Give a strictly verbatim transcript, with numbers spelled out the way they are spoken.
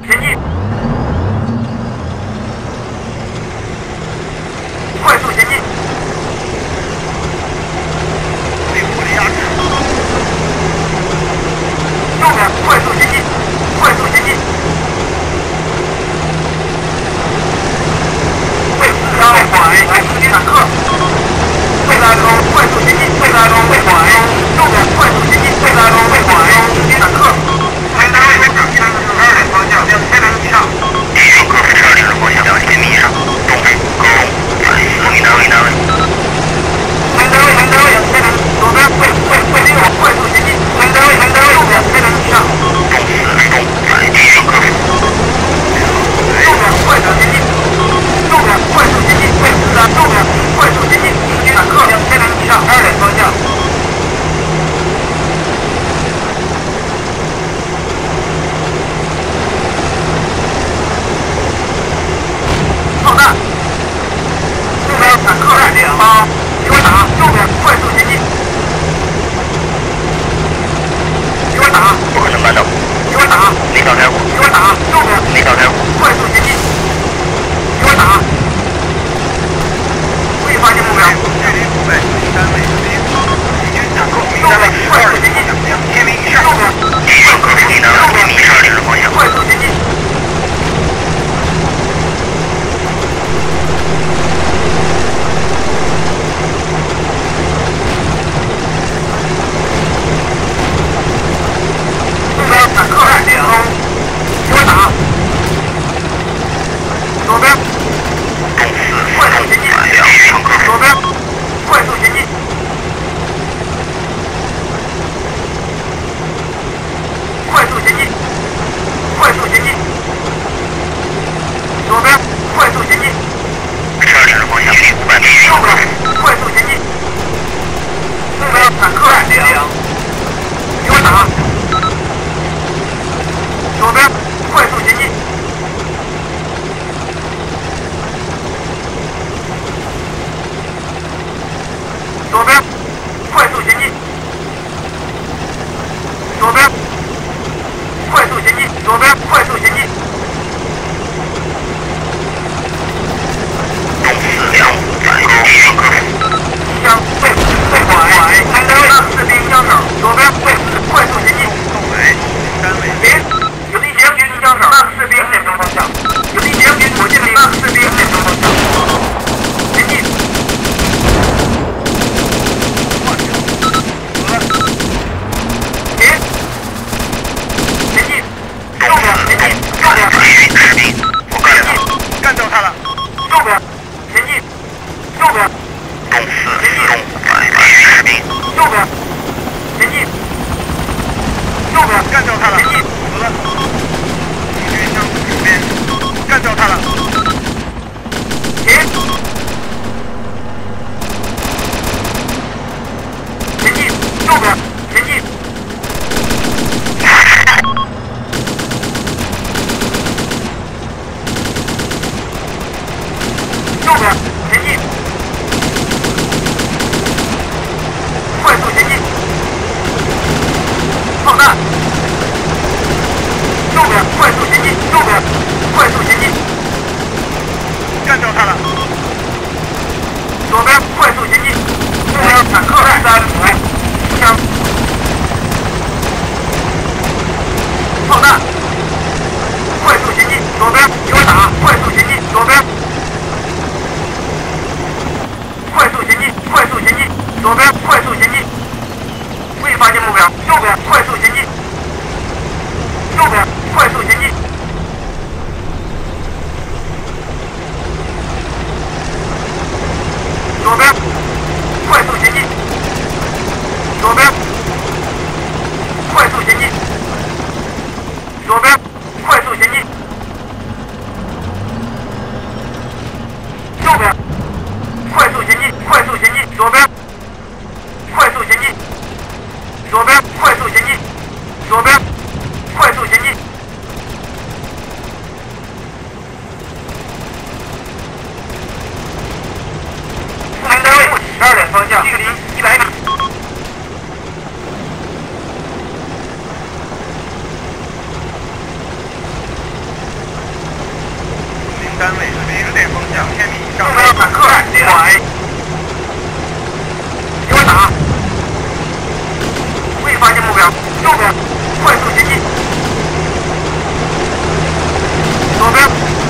前进，快速前进，对我的压制，右边快速前进，快速前进，为四幺拐，来司机坦克，未来路快速前进，未来路未拐，右边快速前进，未来路未拐，司机坦克。前单位转向二点方向，两千米以上。继续各飞车二点的方向，两千米以上。东北高空反四米单位单位。前单位前单位两千米，左边会会会离我快速前进。前单位前单位右边千米以上。东四东反继续各飞。右边快速前进，右边快速前进，会四三右边快速前进，司机坦克两千米以上，二点方向。炮弹，右边坦克两八，给我打，右边快速前进，给我打，不可能办到，给我打，领导开火，给我打，右边领导开火，快速前进，给我打，未发现目标，距离五百米单位这边，敌军坦克右边快速前进，两千米以上，右边继续各飞机南两千米以上领的方向，快速前进。坦克两，给我打！左边，快速前进！左边，快速前进！快速前进！快速前进！左边，快速前进！车领的方向，五百米。右边，快速前进！右边坦克两，给我打！左边，快速前进！左边，快速前进！左边，快速前进！左边，快速前进！东四两，反击上课。向背背拐，前单位士兵枪手，左边背快速前进。东北单位别。有敌将军枪手，那士兵变成方向。有敌将军火箭兵，那士兵变成方向。前进。前。前进。右边前进，右边前进。我干了，干掉他了。右边前进，右边。东四前进，反击士兵。右边前进，右边干掉他了。前进。得了。敌军向右边，干掉他了。前，前进，右边，前进。右边，前进。快速前进。炮弹。右边快速前进，右边快速前进，干掉他了。左边快速前进，右边坦克三五枪，炮弹，快速前进，左边给我打，快速前进，左边，快速前进，快速前进，左边快速前进，未发现目标，右边快速前进。右边快速前进，左边快速前进， 单位，零点风向千米以上。目标坦克，拐。给我打！未发现目标，右边，快速前进。左边。